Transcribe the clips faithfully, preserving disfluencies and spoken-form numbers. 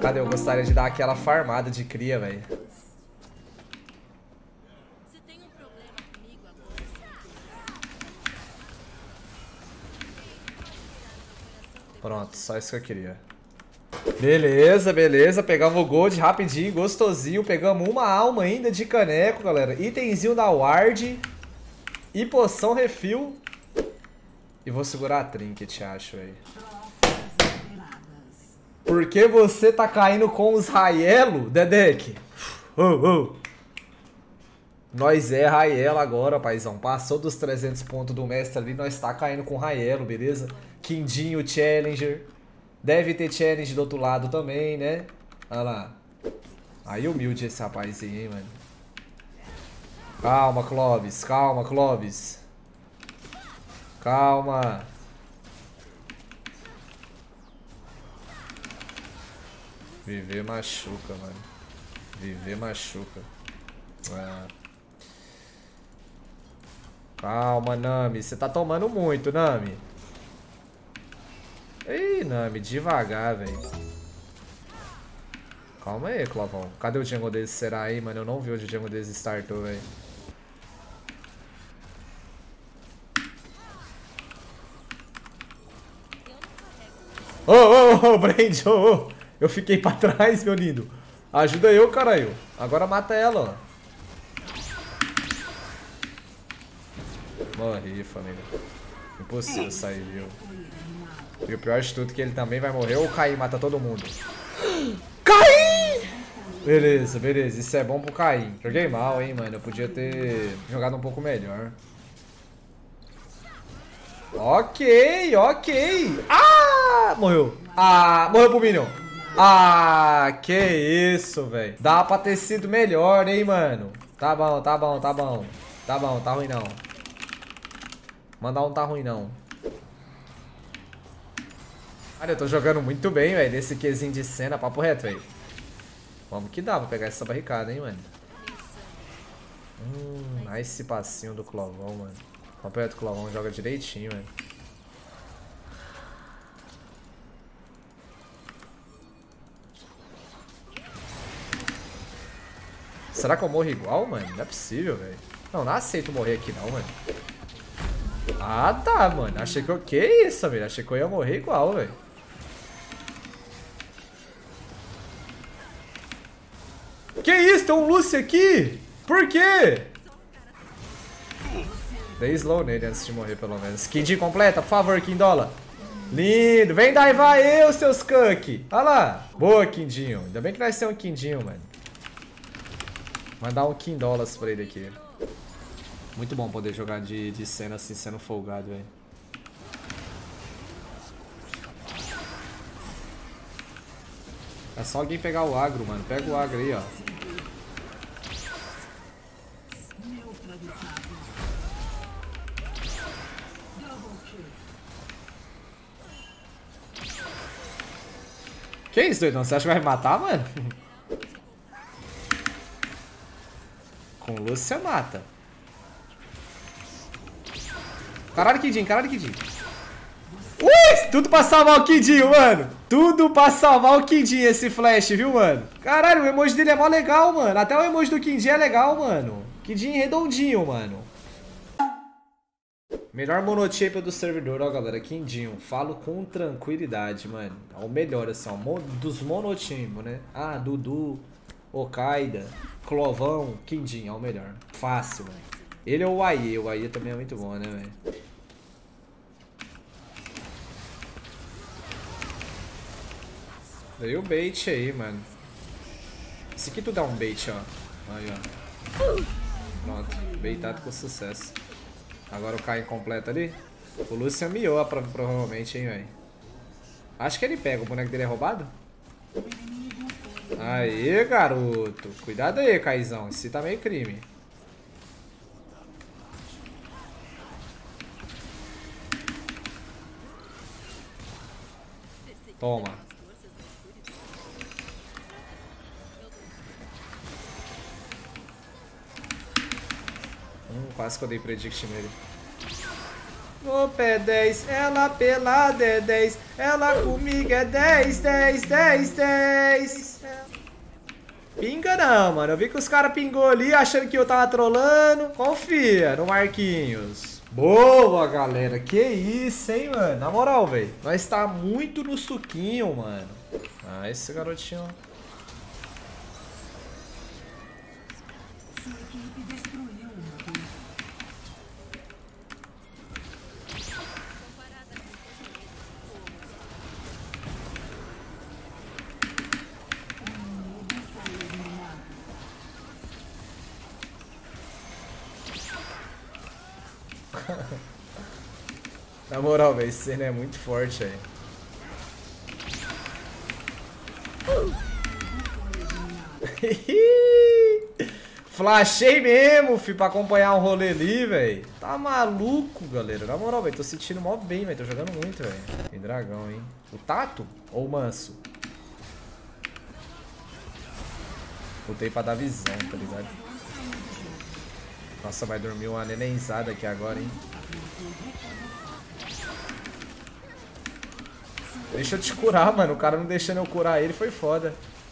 Cadê? Eu gostaria de dar aquela farmada de cria, velho. Pronto, só isso que eu queria. Beleza, beleza. Pegamos o gold rapidinho, gostosinho. Pegamos uma alma ainda de caneco, galera. Itemzinho da ward. E poção refil. E vou segurar a trinket, acho, velho. Porque você tá caindo com os Raielo, Dedek? Uh, uh. Nós é Raielo agora, paizão. Passou dos trezentos pontos do mestre ali, nós tá caindo com Raielo, beleza? Quindinho, Challenger. Deve ter Challenge do outro lado também, né? Olha lá. Aí humilde esse rapazinho, hein, mano. Calma, Clovis. Calma, Clovis. Calma. Viver machuca, mano. Viver machuca. Ah. Calma, Nami. Você tá tomando muito, Nami. Ih, Nami, devagar, velho. Calma aí, Clovão. Cadê o jungle desse? Será aí, mano? Eu não vi onde o jungle desse startou, velho. Ô, ô, ô, Brand, ô, ô. Eu fiquei pra trás, meu lindo. Ajuda eu, caralho. Agora mata ela, ó. Morri, família. Impossível sair, viu? E o pior de tudo é que ele também vai morrer ou Caim mata todo mundo. Caim! Beleza, beleza. Isso é bom pro Caim. Joguei mal, hein, mano. Eu podia ter jogado um pouco melhor. Ok, ok. Ah! Morreu. Ah, morreu pro Minion. Ah, que isso, velho. Dá pra ter sido melhor, hein, mano. Tá bom, tá bom, tá bom. Tá bom, tá ruim não. Mandar um tá ruim não. Cara, eu tô jogando muito bem, velho, nesse Qzinho de cena, papo reto, velho. Vamos que dá pra pegar essa barricada, hein, mano. Hum, esse passinho do Clovão, mano. Papo reto, o Clovão joga direitinho, mano. Será que eu morro igual, mano? Não é possível, velho. Não, não aceito morrer aqui não, mano. Ah, tá, mano. Achei que eu... Que isso, velho? Achei que eu ia morrer igual, velho. Que isso? Tem um Lucy aqui? Por quê? Dei slow nele antes de morrer, pelo menos. Kindinho completa, por favor, Kindola. Lindo. Vem daí, vai eu, seus Kunk. Olha lá. Boa, Kindinho. Ainda bem que nós temos um Kindinho, mano. Mandar um Kindolas pra ele aqui. Muito bom poder jogar de, de cena assim, sendo folgado, velho. É só alguém pegar o agro, mano. Pega o agro aí, ó. Que isso, doidão? Você acha que vai me matar, mano? Com o Lúcio você mata. Caralho, Kidinho, caralho, Kidinho. Ui! Tudo pra salvar o Kidinho, mano. Tudo pra salvar o Kidinho, esse flash, viu, mano? Caralho, o emoji dele é mó legal, mano. Até o emoji do Kidinho é legal, mano. Kidinho redondinho, mano. Melhor monotape do servidor, ó, galera. Quindinho. Falo com tranquilidade, mano. É o melhor, assim, ó. Dos monotipos, né? Ah, Dudu, Okaida, Clovão, Quindinho. É o melhor. Fácil, mano. Ele é o Aie. O Aie também é muito bom, né, velho? Dei o bait aí, mano. Esse aqui tu dá um bait, ó. Aí, ó. Pronto. Baitado com sucesso. Agora o Caim completa ali. O Lucian miou provavelmente, hein, velho. Acho que ele pega. O boneco dele é roubado? Aê, garoto. Cuidado aí, Caizão. Esse tá meio crime. Toma. Hum, quase que eu dei predict nele. O pé dez, ela pelada é dez, ela comigo é dez, dez, dez, dez. Pinga não, mano. Eu vi que os caras pingou ali achando que eu tava trolando. Confia no Marquinhos. Boa, galera. Que isso, hein, mano. Na moral, velho. Nós tá muito no suquinho, mano. Ah, esse garotinho... Na moral, velho, esse cena é muito forte aí. Flashei mesmo, fi, pra acompanhar um rolê ali, velho. Tá maluco, galera. Na moral, velho, tô sentindo mó bem, velho. Tô jogando muito, velho. Tem dragão, hein. O Tato ou o Manso? Botei pra dar visão, tá ligado? Nossa, vai dormir uma nenenzada aqui agora, hein. Deixa eu te curar, mano. O cara não deixando eu curar ele foi foda.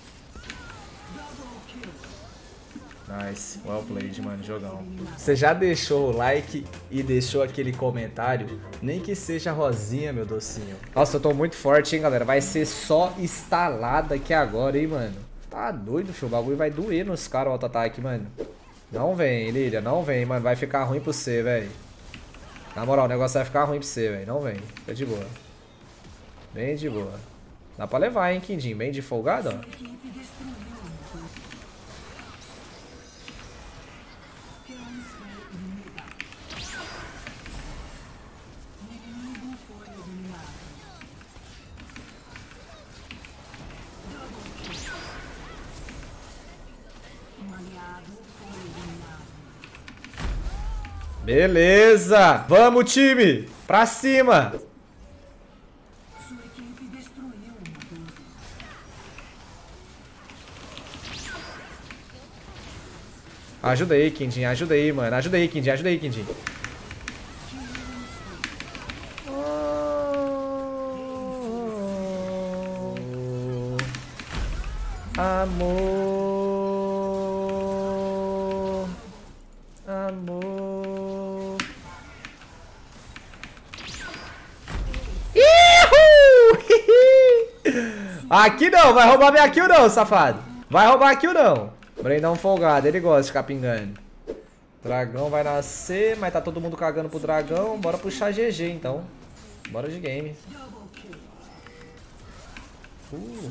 Nice. Well played, mano. Jogão. Você já deixou o like e deixou aquele comentário? Nem que seja rosinha, meu docinho. Nossa, eu tô muito forte, hein, galera. Vai ser só instalada aqui agora, hein, mano. Tá doido, filho. O bagulho vai doer nos caras o auto-ataque, mano. Não vem, Lilia. Não vem, mano. Vai ficar ruim pra você, velho. Na moral, o negócio vai ficar ruim pra você, velho. Não vem. Fica de boa. Bem de boa. Dá pra levar, hein, Quindim? Bem de folgado, ó. Beleza! Vamos, time! Pra cima! Ajuda aí, Quindim. Ajuda aí, mano. Ajuda aí, Quindim. Ajuda aí, Quindim. Amor. Amor. Ihu! Aqui não. Vai roubar minha kill não, safado. Vai roubar a kill não. Brendão folgado, ele gosta de ficar pingando. Dragão vai nascer, mas tá todo mundo cagando pro dragão. Bora puxar G G então. Bora de game. Uh.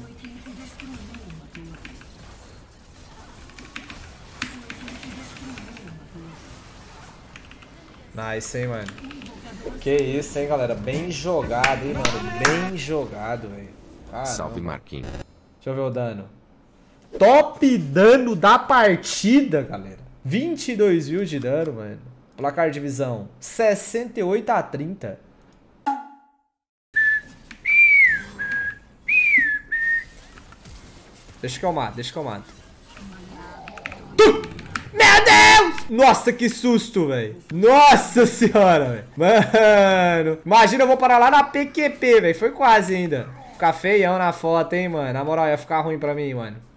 Nice, hein, mano. Que isso, hein, galera. Bem jogado, hein, mano. Bem jogado, velho. Salve, Marquinhos. Deixa eu ver o dano. Top dano da partida, galera. vinte e dois mil de dano, mano. Placar de visão sessenta e oito a trinta. Deixa que eu mato, deixa que eu mato. Meu Deus! Nossa, que susto, velho. Nossa senhora, velho. Mano. Imagina, eu vou parar lá na P Q P, velho. Foi quase ainda. Ficar feião na foto, hein, mano. Na moral, ia ficar ruim pra mim, mano.